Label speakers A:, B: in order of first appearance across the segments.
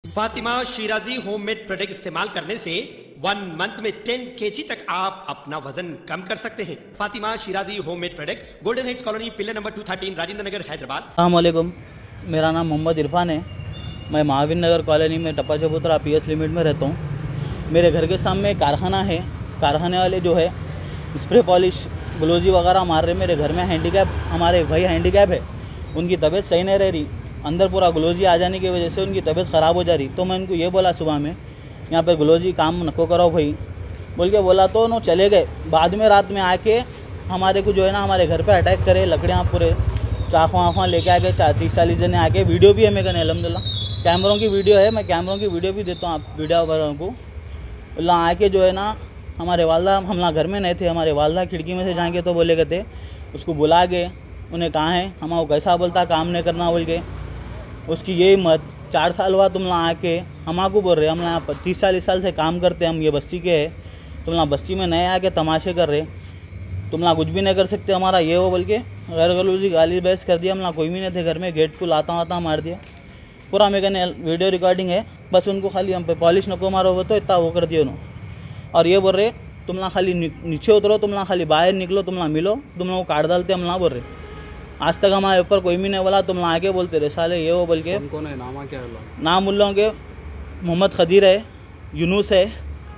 A: Fatima Shirazi homemade product इस्तेमाल करने से 1 मंथ में 10 kg तक आप अपना वजन कम कर सकते हैं। Fatima Shirazi homemade product, Golden Heights Colony, pillar number 213, Rajendra Nagar, Hyderabad.
B: अस्सलाम वालेकुम, मेरा नाम मोहम्मद इरफान है। मैं महावीर नगर कॉलोनी में टप्पा चबूतरा PS लिमिट में रहता हूँ। मेरे घर के सामने कारखाना है। कारखाने वाले जो है स्प्रे पॉलिश ग्लोजी वगैरह मार रहे। मेरे घर में हैंडीकैप, हमारे भाई हैंडीकैप है, उनकी तबीयत सही नहीं रह रही। अंदर पूरा ग्लोजी आ जाने की वजह से उनकी तबीयत ख़राब हो जा रही। तो मैं उनको ये बोला सुबह में, यहाँ पर ग्लोजी काम नको करो भाई बोल के बोला, तो उन्होंने चले गए। बाद में रात में आके हमारे को जो है ना हमारे घर पे अटैक करे, लकड़ियाँ पूरे चाकू आँखों लेके आके 30-40 जने आके। वीडियो भी है मेरे कने अलहमदुलिल्लाह, कैमरों की वीडियो है, मैं कैमरों की वीडियो भी देता हूँ आप वीडियो वालों को। अल्लाह आके जो है ना हमारे वालदा, हम ना घर में नहीं थे, हमारे वालदा खिड़की में से जाएंगे तो बोले कहते उसको बुला गए। उन्हें कहा है हम वो कैसा बोलता काम नहीं करना बोल के, उसकी यही मत 4 साल हुआ तुम लोग आके हमको बोल रहे हम यहाँ 30-40 साल से काम करते, हम ये बस्ती के हैं, तुम लोग बस्ती में नए आके तमाशे कर रहे, तुम लोग कुछ भी नहीं कर सकते हमारा ये वो बोल के गैर गलूजी गाली बहस कर दिया। हम लोग कोई भी नहीं थे घर में, गेट को लाता मार दिया। पूरा मेरे कने वीडियो रिकॉर्डिंग है, बस उनको खाली हम पे पॉलिश नको मारो वो तो इतना वो कर दिया उन्होंने। और ये बोल रहे तुम लोग खाली नीचे उतरो, तुम लोग खाली बाहर निकलो, तुम लोग मिलो, तुम लोग काट डालते हम लोग बोल रहे। आज तक हमारे ऊपर कोई भी नहीं बोला, तुम लोग आके बोलते रहे साले ये वो बोल के।
C: कौन है नामा क्या है?
B: नाम उन लोगों के मोहम्मद खदीर है, यूनुस है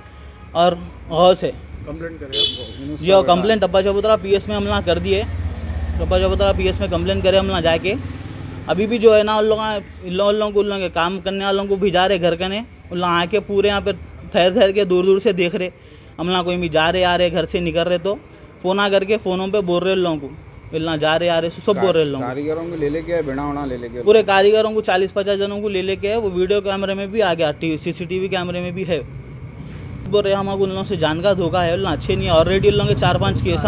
B: और गौस है।
C: कंप्लेंट करें
B: जी और कंप्लेंट टप्पा चबूतरा PS में हम लोग कर दिए। टप्पा चबूतरा PS में कंप्लेंट करे हम लोग जाके। अभी भी जो है ना उन लोगों के काम करने वालों को भिजा रहे घर कने। उन लोग आके पूरे यहाँ पे ठहर के दूर से देख रहे हम लोग कोई भी जा रहे आ रहे घर से निकल रहे तो फ़ोन आ करके फ़ोनों पे बोल रहे लोगों को मिलना जा रहे आ रहे सब बोल रहे लोग।
C: कारीगरों को ले लेके बिना होना ले लेके
B: पूरे कारीगरों को 40-50 जनों को ले लेके है। वो वीडियो कैमरे में भी आ गया, CCTV कैमरे में भी है। बोल रहे हमको उन लोगों से जान का धोखा है, अच्छे नहीं है। ऑलरेडी उन लोगों के 4-5 केस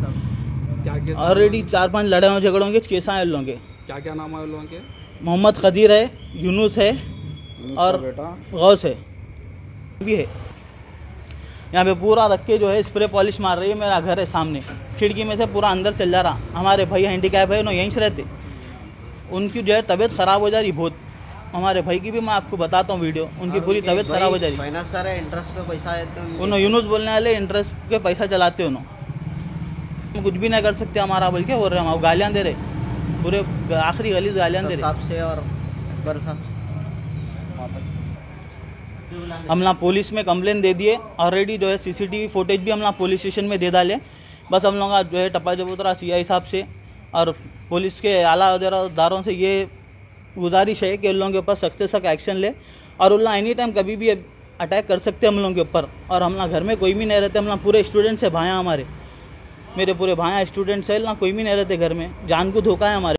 B: हैं, ऑलरेडी 4-5 लड़ाई झगड़ों के केस हैं उन लोगों के।
C: क्या नाम है उन लोगों के?
B: मोहम्मद खदीर है, यूनुस है और गौस है भी है। यहाँ पे पूरा रख के जो है स्प्रे पॉलिश मार रही है। मेरा घर है सामने, खिड़की में से पूरा अंदर चल जा रहा। हमारे भाई हैंडीकैप है, उन्होंने यहीं से रहते, उनकी जो है तबीयत ख़राब हो जा रही बहुत। हमारे भाई की भी मैं आपको बताता हूँ वीडियो, उनकी पूरी तबीयत ख़राब हो जा रही।
D: फाइनेंसर है, इंटरेस्ट पे पैसा है तो
B: उन्होंने यूनुस बोलने वाले इंटरेस्ट के पैसा चलाते उन्होंने, कुछ भी नहीं कर सकते हमारा बोल के बोल रहे। हम गालियाँ दे रहे, पूरे आखिरी गली गालियाँ दे रहे
D: से और बरसा।
B: हम ना पुलिस में कंप्लेन दे दिए ऑलरेडी। जो है CCTV फुटेज भी हम ना पुलिस स्टेशन में दे डाले। बस हम लोग का जो है टप्पा चबूतरा CI साहब से और पुलिस के आला अहदेदारों से ये गुजारिश है कि उन लोगों के ऊपर सख्त से सख्त एक्शन ले। और उन एनी टाइम कभी भी अटैक कर सकते हैं हम लोगों के ऊपर। और हम ना घर में कोई भी नहीं रहते, हम ना पूरे स्टूडेंट्स है, भाया हमारे, मेरे पूरे भाया स्टूडेंट्स है ना, कोई भी नहीं रहते घर में, जान को धोखा है हमारे।